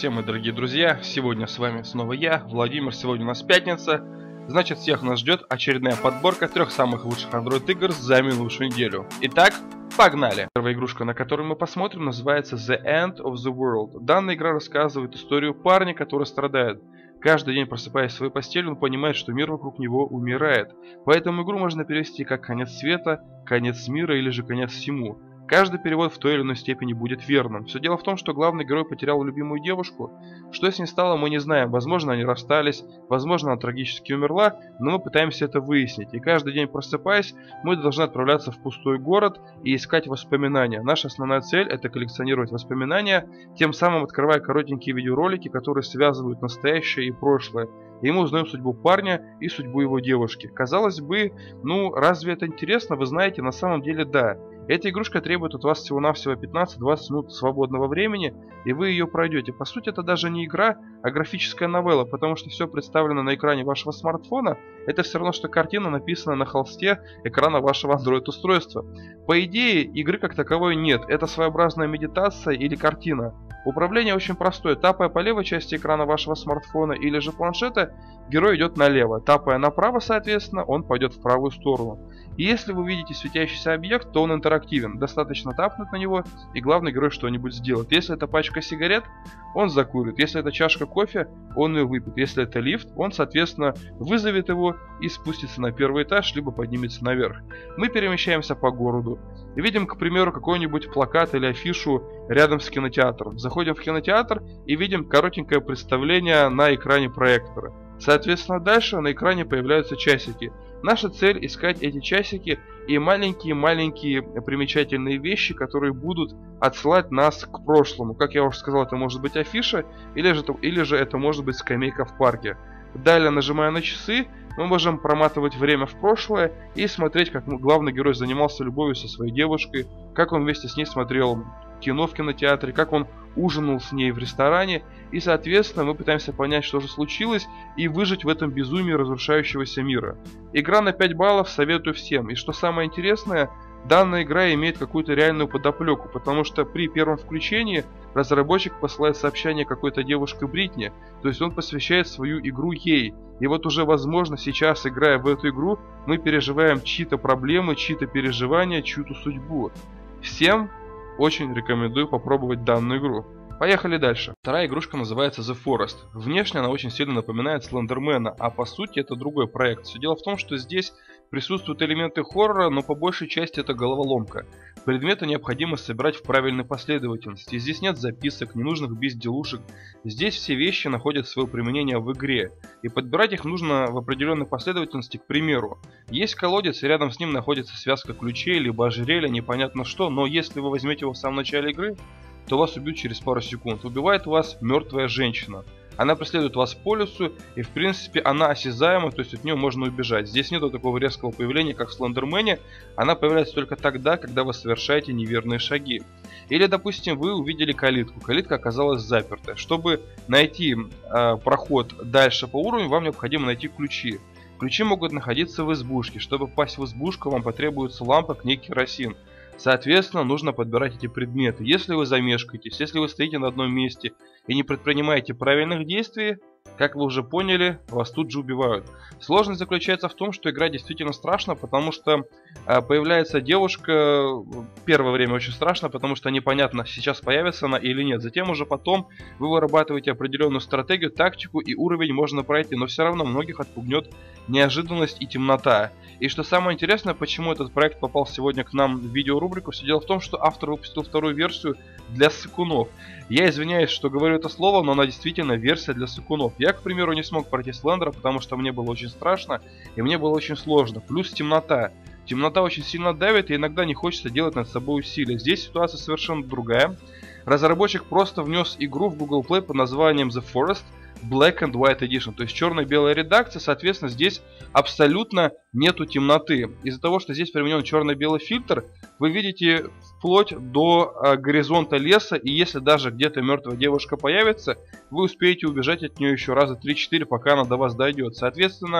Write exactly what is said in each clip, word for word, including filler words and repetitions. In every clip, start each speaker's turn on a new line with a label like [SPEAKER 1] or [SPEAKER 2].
[SPEAKER 1] всем, мои дорогие друзья, сегодня с вами снова я, Владимир. Сегодня у нас пятница, значит всех нас ждет очередная подборка трех самых лучших Android игр за минувшую неделю. Итак, погнали! Первая игрушка, на которую мы посмотрим, называется The End of the World. Данная игра рассказывает историю парня, который страдает. Каждый день, просыпаясь в своей постели, он понимает, что мир вокруг него умирает. Поэтому игру можно перевести как конец света, конец мира или же конец всему. Каждый перевод в той или иной степени будет верным. Все дело в том, что главный герой потерял любимую девушку. Что с ней стало, мы не знаем. Возможно, они расстались, возможно, она трагически умерла, но мы пытаемся это выяснить. И каждый день, просыпаясь, мы должны отправляться в пустой город и искать воспоминания. Наша основная цель – это коллекционировать воспоминания, тем самым открывая коротенькие видеоролики, которые связывают настоящее и прошлое. И мы узнаем судьбу парня и судьбу его девушки. Казалось бы, ну разве это интересно? Вы знаете, на самом деле да. Эта игрушка требует от вас всего-навсего пятнадцать-двадцать минут свободного времени, и вы ее пройдете. По сути, это даже не игра, а графическая новелла, потому что все представлено на экране вашего смартфона. Это все равно, что картина написана на холсте экрана вашего Android-устройства. По идее, игры как таковой нет. Это своеобразная медитация или картина. Управление очень простое. Тапая по левой части экрана вашего смартфона или же планшета, герой идет налево. Тапая направо, соответственно, он пойдет в правую сторону. И если вы видите светящийся объект, то он интерактивен. Достаточно тапнуть на него, и главный герой что-нибудь сделает. Если это пачка сигарет, он закурит. Если это чашка кофе, он ее выпьет. Если это лифт, он, соответственно, вызовет его и спустится на первый этаж, либо поднимется наверх. Мы перемещаемся по городу. Видим, к примеру, какой-нибудь плакат или афишу рядом с кинотеатром. Заходим в кинотеатр и видим коротенькое представление на экране проектора. Соответственно, дальше на экране появляются часики. Наша цель искать эти часики и маленькие-маленькие примечательные вещи, которые будут отсылать нас к прошлому. Как я уже сказал, это может быть афиша, или же, или же это может быть скамейка в парке. Далее, нажимая на часы, мы можем проматывать время в прошлое и смотреть, как главный герой занимался любовью со своей девушкой, как он вместе с ней смотрел кино в кинотеатре, как он ужинал с ней в ресторане. И, соответственно, мы пытаемся понять, что же случилось, и выжить в этом безумии разрушающегося мира. Игра на пять баллов, советую всем. И что самое интересное, данная игра имеет какую-то реальную подоплеку, потому что при первом включении разработчик посылает сообщение какой-то девушке Бритни, то есть он посвящает свою игру ей. И вот уже, возможно, сейчас, играя в эту игру, мы переживаем чьи-то проблемы, чьи-то переживания, чью-то судьбу. Всем очень рекомендую попробовать данную игру. Поехали дальше. Вторая игрушка называется The Forest. Внешне она очень сильно напоминает Слендермена, а по сути это другой проект. Все дело в том, что здесь присутствуют элементы хоррора, но по большей части это головоломка. Предметы необходимо собирать в правильной последовательности. Здесь нет записок, ненужных безделушек. Здесь все вещи находят свое применение в игре. И подбирать их нужно в определенной последовательности. К примеру, есть колодец, и рядом с ним находится связка ключей, либо ожерелья, непонятно что. Но если вы возьмете его в самом начале игры, то вас убьют через пару секунд. Убивает вас мертвая женщина. Она преследует вас по лесу, и в принципе она осязаема, то есть от нее можно убежать. Здесь нету такого резкого появления, как в Слендермене. Она появляется только тогда, когда вы совершаете неверные шаги. Или, допустим, вы увидели калитку. Калитка оказалась заперта. Чтобы найти э, проход дальше по уровню, вам необходимо найти ключи. Ключи могут находиться в избушке. Чтобы попасть в избушку, вам потребуется лампа, книга, керосин. Соответственно, нужно подбирать эти предметы. Если вы замешкаетесь, если вы стоите на одном месте и не предпринимаете правильных действий, как вы уже поняли, вас тут же убивают. Сложность заключается в том, что игра действительно страшна, потому что э, появляется девушка. Первое время очень страшно, потому что непонятно, сейчас появится она или нет. Затем уже потом вы вырабатываете определенную стратегию, тактику, и уровень можно пройти, но все равно многих отпугнет неожиданность и темнота. И что самое интересное, почему этот проект попал сегодня к нам в видеорубрику, все дело в том, что автор выпустил вторую версию для ссыкунов. Я извиняюсь, что говорю это слово, но она действительно версия для ссыкунов. Я, к примеру, не смог пройти Слендера, потому что мне было очень страшно и мне было очень сложно. Плюс темнота. Темнота очень сильно давит, и иногда не хочется делать над собой усилия. Здесь ситуация совершенно другая. Разработчик просто внес игру в Google Play под названием The Forest Black and White Edition, то есть черно-белая редакция. Соответственно, здесь абсолютно нету темноты. Из-за того, что здесь применен черно-белый фильтр, вы видите вплоть до э, горизонта леса, и если даже где-то мертвая девушка появится, вы успеете убежать от нее еще раза три-четыре, пока она до вас дойдет. Соответственно,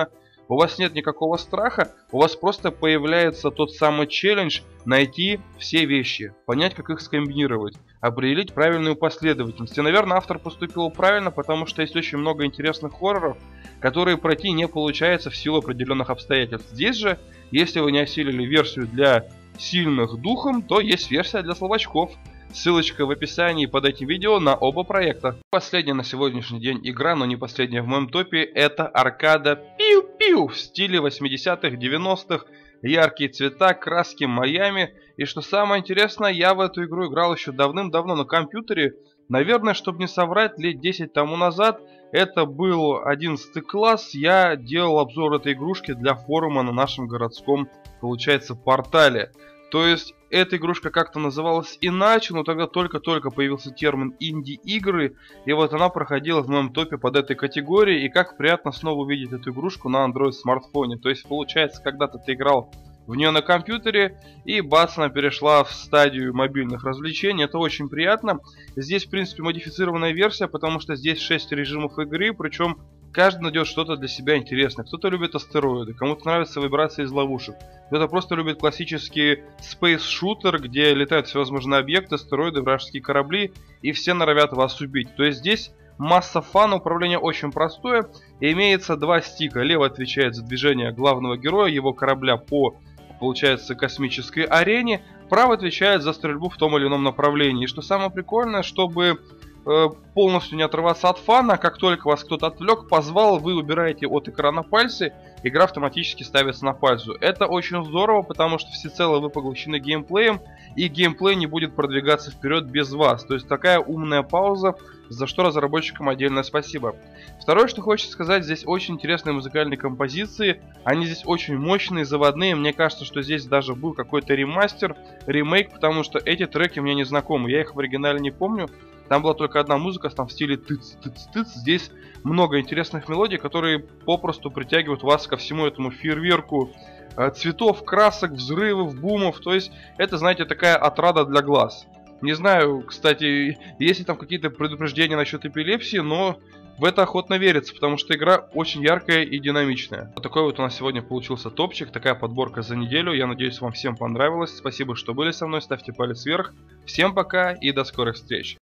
[SPEAKER 1] У вас нет никакого страха, у вас просто появляется тот самый челлендж найти все вещи, понять, как их скомбинировать, определить правильную последовательность. И, наверное, автор поступил правильно, потому что есть очень много интересных хорроров, которые пройти не получается в силу определенных обстоятельств. Здесь же, если вы не осилили версию для сильных духом, то есть версия для слабачков. Ссылочка в описании под этим видео на оба проекта. Последняя на сегодняшний день игра, но не последняя в моем топе, это аркада Пиу-Пиу в стиле восьмидесятых, девяностых. Яркие цвета, краски Майами. И что самое интересное, я в эту игру играл еще давным-давно на компьютере. Наверное, чтобы не соврать, лет десять тому назад. Это был одиннадцатый класс. Я делал обзор этой игрушки для форума на нашем городском, получается, портале. То есть эта игрушка как-то называлась иначе, но тогда только-только появился термин инди-игры, и вот она проходила в моем топе под этой категорией, и как приятно снова увидеть эту игрушку на Android-смартфоне. То есть получается, когда-то ты играл в нее на компьютере, и бац, она перешла в стадию мобильных развлечений. Это очень приятно. Здесь, в принципе, модифицированная версия, потому что здесь шесть режимов игры, причем каждый найдет что-то для себя интересное. Кто-то любит астероиды, кому-то нравится выбираться из ловушек, кто-то просто любит классический Space Shooter, где летают всевозможные объекты, астероиды, вражеские корабли, и все норовят вас убить. То есть здесь масса фана, управление очень простое, и имеется два стика. Левый отвечает за движение главного героя, его корабля по, получается, космической арене, правый отвечает за стрельбу в том или ином направлении. И что самое прикольное, чтобы полностью не отрываться от фана, как только вас кто-то отвлек, позвал, вы убираете от экрана пальцы, игра автоматически ставится на пальцу. Это очень здорово, потому что всецело вы поглощены геймплеем, и геймплей не будет продвигаться вперед без вас. То есть такая умная пауза, за что разработчикам отдельное спасибо. Второе, что хочется сказать, здесь очень интересные музыкальные композиции, они здесь очень мощные, заводные. Мне кажется, что здесь даже был какой-то ремастер, ремейк, потому что эти треки мне не знакомы, я их в оригинале не помню. Там была только одна музыка, там в стиле тыц-тыц-тыц. Здесь много интересных мелодий, которые попросту притягивают вас ко всему этому фейерверку э, цветов, красок, взрывов, бумов. То есть это, знаете, такая отрада для глаз. Не знаю, кстати, есть ли там какие-то предупреждения насчет эпилепсии, но в это охотно верится, потому что игра очень яркая и динамичная. Вот такой вот у нас сегодня получился топчик, такая подборка за неделю. Я надеюсь, вам всем понравилось. Спасибо, что были со мной, ставьте палец вверх. Всем пока и до скорых встреч.